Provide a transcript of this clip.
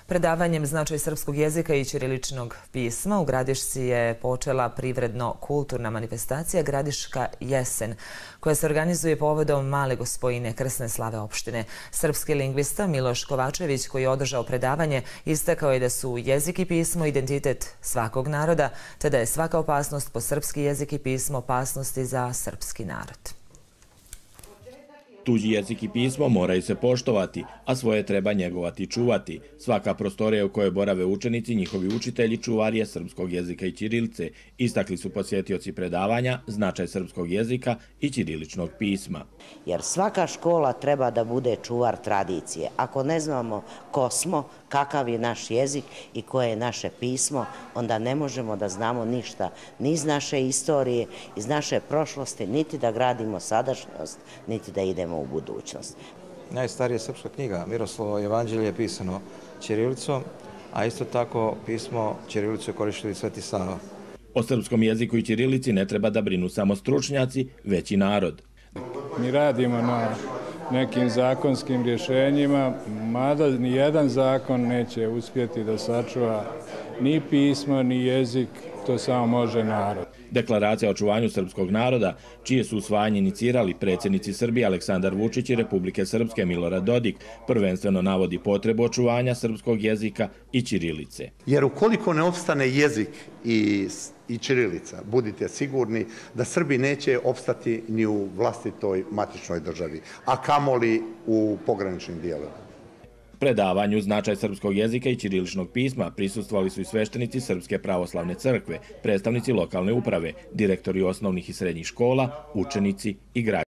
Predavanjem značaj srpskog jezika i ćiriličnog pisma u Gradišci je počela privredno-kulturna manifestacija Gradiška jesen, koja se organizuje povodom Male Gospojine krsne slave opštine. Srpski lingvista Miloš Kovačević, koji je održao predavanje, istakao je da su jezik i pismo identitet svakog naroda, te da je svaka opasnost po srpski jezik i pismo opasnosti za srpski narod. Tuđi jezik i pismo moraju se poštovati, a svoje treba njegovati i čuvati. Svaka prostorija u kojoj borave učenici, njihovi učitelji, čuvarije srpskog jezika i ćirilice, istakli su posjetioci predavanja značaj srpskog jezika i ćiriličnog pisma. Jer svaka škola treba da bude čuvar tradicije. Ako ne znamo ko smo, kakav je naš jezik i koje je naše pismo, onda ne možemo da znamo ništa ni iz naše istorije, iz naše prošlosti, niti da gradimo sadašnjost, niti da idemo u budućnost. Najstarija srpska knjiga, Miroslavljevo evanđelje, je pisano ćirilicom, a isto tako pismo ćirilicu je koristili Sveti Sava. O srpskom jeziku i ćirilici ne treba da brinu samo stručnjaci, već i narod. Mi radimo na nekim zakonskim rješenjima, mada ni jedan zakon neće uspjeti da sačuva ni pismo, ni jezik, to samo može narod. Deklaracija o očuvanju srpskog naroda, čije su usvajanje inicirali predsjednici Srbije Aleksandar Vučić i Republike Srpske Milorad Dodik, prvenstveno navodi potrebu očuvanja srpskog jezika i ćirilice. Jer ukoliko ne opstane jezik i ćirilica, budite sigurni da Srbi neće opstati ni u vlastitoj matičnoj državi, a kamoli u pograničnim dijelovima. Predavanju značaj srpskog jezika i ćiriličnog pisma prisustvovali su i sveštenici Srpske pravoslavne crkve, predstavnici lokalne uprave, direktori osnovnih i srednjih škola, učenici i građani.